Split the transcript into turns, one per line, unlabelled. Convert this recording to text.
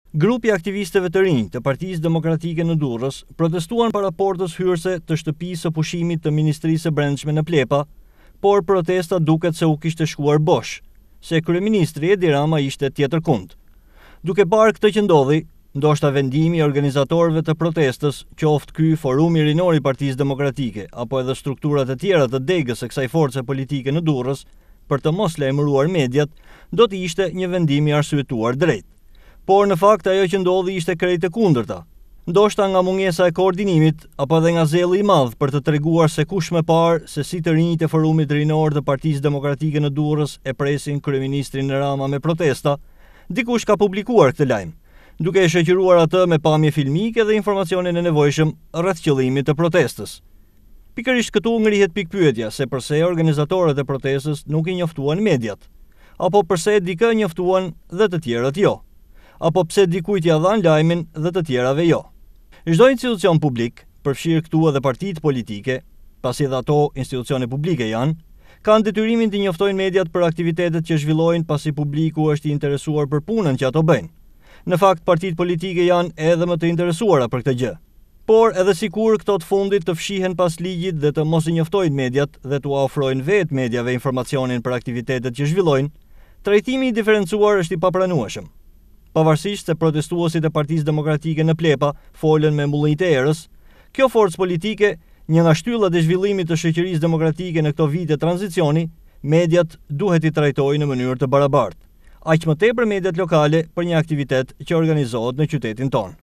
Grupi aktivistëve të rinj të Partisë Demokratike në Durrës protestuan para portës hyrëse të shtëpisë së pushimit të Ministrisë së Brendshme në Plepa, por protesta duket se u kishte shkuar bosh, se kryeministri Edi Rama ishte tjetërkund. Duke parë këtë që ndodhi, ndoshta vendimi i organizatorëve të protestës, qoftë ky Forumi Rinor i Partisë Demokratike apo edhe strukturat e tjera të degës së kësaj force politike në Durrës, për të mos lajmëruar mediat, do të ishte një vendim i arsyetuar drejt. Por në fakt ajo që ndodhi ishte krejt e kundërta. Ndoshta nga mungesa e koordinimit apo edhe nga zelli i madh për të treguar se kush më parë se si të rinjtë e Forumit Rinor të Partisë Demokratike në Durrës e presin kryeministrin Rama me protesta, dikush ka publikuar këtë lajm, duke e shoqëruar atë me pamje filmike dhe informacionin e nevojshëm rreth qëllimit të protestës. Pikërisht këtu ngrihet pikpyetja se pse organizatorët e protestës nuk i njoftuan mediat, apo pse dikë njoftuan dhe të tjerët jo, apo pse dikujt ia dhan lajmin dhe të tjerave jo. Çdo institucion publik, përfshirë këtu edhe partitë politike, pasi edhe ato institucione publike janë, kanë detyrimin të njoftojnë mediat për aktivitetet që zhvillojnë pasi publiku është i interesuar për punën që ato bëjnë. Në fakt, partitë politike janë edhe më të interesuara për këtë gjë. Por edhe sikur këto të fundit të fshihen pas ligjit dhe të mos i njoftojnë mediat dhe të ofrojnë vetë mediave informacionin për aktivitetet që zhvillojnë, trajtimi i diferencuar është i papranueshëm. Pavarësisht se protestuesit e Partisë Demokratike në Plepa folën me mullinjtë e erës, kjo forcë politike, një nga shtyllat e zhvillimit të shoqërisë demokratike në këto vite tranzicioni, mediat duhet i trajtojnë në mënyrë të barabartë. Aq më tepër mediat lokale për një aktivitet që organizohet në qytetin tonë.